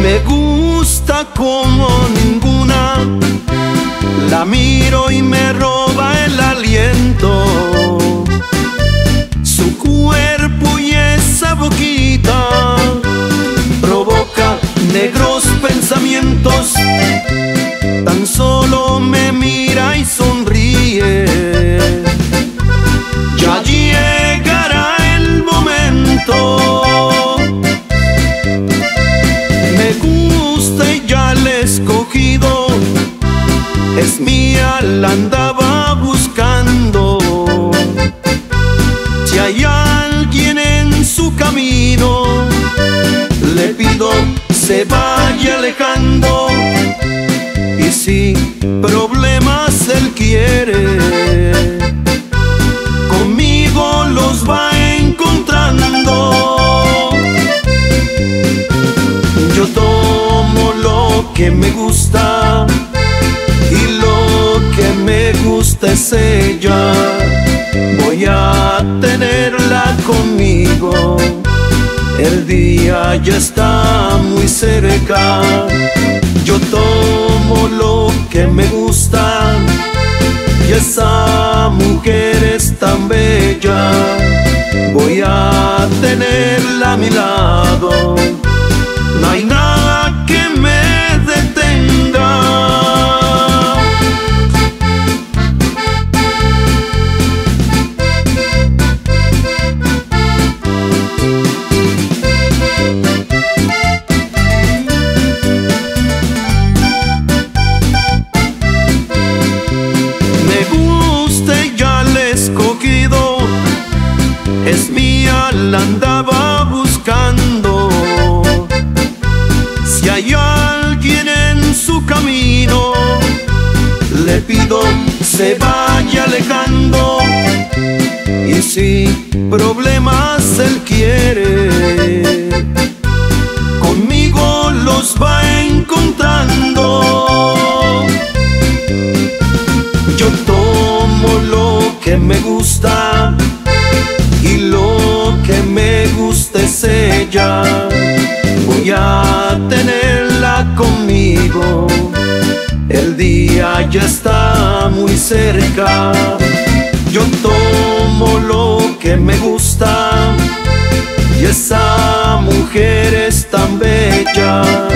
Me gusta como ninguna, la miro y me roba el aliento. Su cuerpo y esa boquita provoca negros pensamientos. Tan solo me mira y sonríe. Ya llegará el momento. Me gusta y ya la he escogido. Es mía, la andaba buscando. Si hay alguien en su camino, le pido se vaya alejando. Y si problemas él quiere, conmigo los va encontrando. Yo tomo lo que me gusta y lo que me gusta es ella. Voy a tenerla conmigo, el día ya está muy cerca. Yo tomo lo que me gusta y esa mujer es tan bella. Voy a tenerla a mi lado, no hay nada que me detenga. Es mía, la andaba buscando. Si hay alguien en su camino, le pido se vaya alejando. Y si problemas él quiere, conmigo los va encontrando. Yo tomo lo que me gusta y lo que me gusta es ella. Voy a tenerla conmigo, el día ya está muy cerca. Yo tomo lo que me gusta y esa mujer es tan bella.